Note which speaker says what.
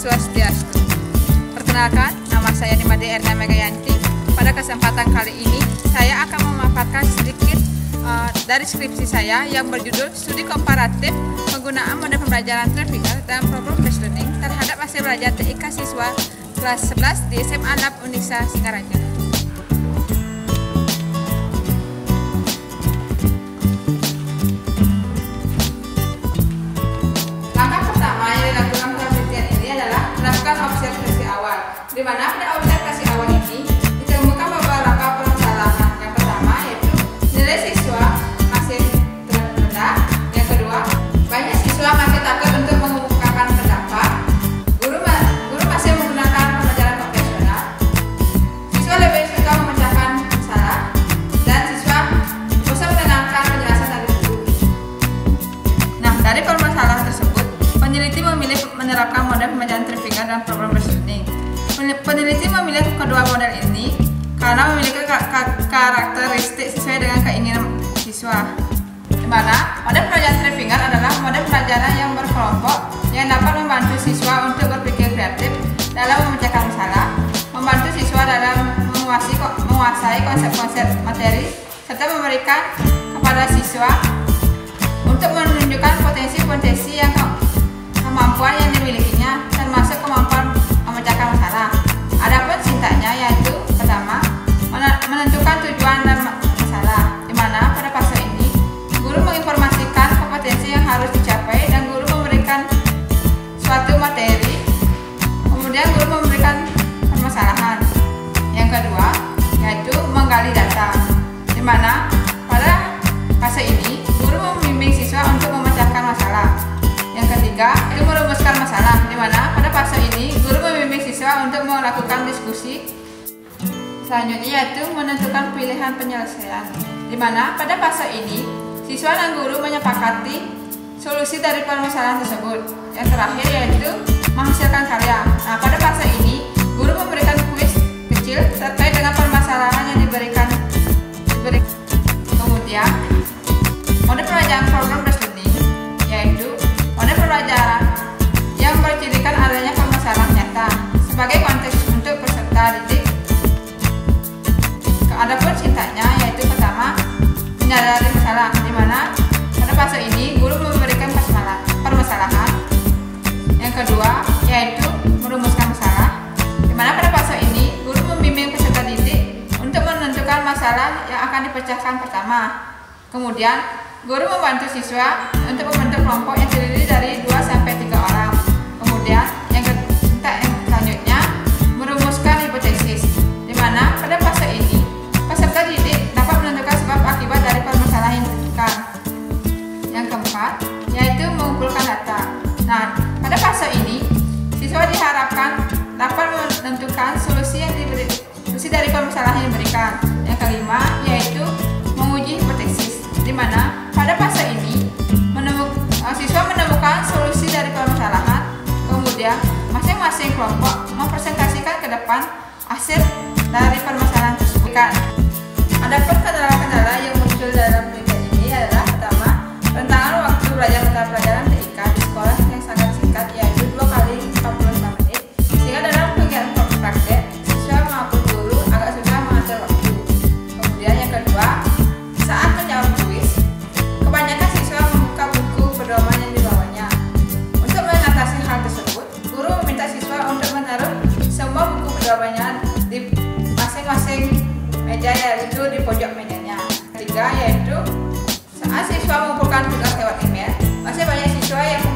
Speaker 1: Swastiastu. Perkenalkan, nama saya Nimade Erna Megayanti. Pada kesempatan kali ini, saya akan memaparkan sedikit dari skripsi saya yang berjudul Studi Komparatif Penggunaan Model Pembelajaran Trafficker dan Program Based Learning terhadap hasil belajar TIK siswa kelas 11 di SMA Lab Uniksa Singaraja. Langkah pertama yang dilakukan penelitian ini adalah melakukan observasi awal, di mana pada observasi awal ini ditemukan beberapa permasalahan. Yang pertama yaitu nilai siswa masih rendah. Yang kedua, banyak siswa masih takut untuk mengungkapkan pendapat. Guru masih menggunakan pembelajaran konvensional. Siswa lebih suka memecahkan masalah, dan siswa bosan mendengarkan penjelasan dari guru. Nah, dari permasalahan tersebut, peneliti memilih menerapkan model pembelajaran trafficker dan program based learning. Peneliti memilih kedua model ini karena memiliki karakteristik sesuai dengan keinginan siswa. Di mana model pembelajaran trafficker adalah model pembelajaran yang berkelompok yang dapat membantu siswa untuk berpikir kreatif dalam memecahkan masalah, membantu siswa dalam menguasai konsep-konsep materi, serta memberikan kepada siswa untuk menunjukkan potensi-potensi yang kemampuan yang dimilikinya, termasuk kemampuan memecahkan masalah. Adapun sintaknya yaitu pertama, menentukan tujuan dan masalah, di mana pada fase ini guru menginformasikan kompetensi yang harus dicapai dan guru memberikan suatu materi, kemudian guru memberikan permasalahan. Yang kedua yaitu menggali data, di mana pada fase ini guru membimbing siswa untuk memecahkan masalah. Yang ketiga itu merumuskan masalah, di mana pada fase ini guru membimbing siswa untuk melakukan diskusi. Selanjutnya yaitu menentukan pilihan penyelesaian, di mana pada fase ini siswa dan guru menyepakati solusi dari permasalahan tersebut. Yang terakhir yaitu menghasilkan karya. Nah, pada fase ini guru memberikan kuis kecil terkait dengan permasalahan yang diberikan. Kemudian model pembelajaran program based learning yaitu model pembelajaran yang bercirikan adanya permasalahan nyata sebagai konteks untuk peserta didik. Adapun sintaknya yaitu pertama, menyadari masalah, di mana pada fase ini guru memberikan permasalahan. Yang kedua yaitu merumuskan masalah, di mana pada fase ini guru membimbing peserta didik untuk menentukan masalah yang akan dipecahkan pertama. Kemudian guru membantu siswa untuk membentuk kelompok yang terdiri dari 2-3 orang. Kemudian yang selanjutnya merumuskan hipotesis, di mana pada fase ini peserta didik dapat menentukan sebab akibat dari permasalahan yang ditentukan. Yang keempat yaitu mengumpulkan data. Nah, pada fase ini siswa diharapkan dapat menentukan solusi dari permasalahan yang diberikan. Yang kelima yaitu menguji hipotesis, di mana pada fase ini siswa menemukan solusi dari permasalahan, kemudian masing-masing kelompok mempresentasikan ke depan hasil dari permasalahan tersebut. Adapun kendala-kendala yang muncul dalam penelitian ini adalah pertama, rentangan waktu belajar mata pelajaran TIK di sekolah yang sangat singkat, yaitu 2 kali 45 menit, sehingga dalam kegiatan praktek siswa maupun guru agak susah mengatur waktu. Kemudian yang kedua, saat menjawab kuis, kebanyakan siswa membuka buku pedoman yang dibawanya. Untuk mengatasi hal tersebut, guru meminta siswa untuk menaruh semua buku pedomannya di masing-masing meja, yaitu di pojok mejanya. Ketiga yaitu saat siswa mengumpulkan tugas lewat email, masih banyak siswa yang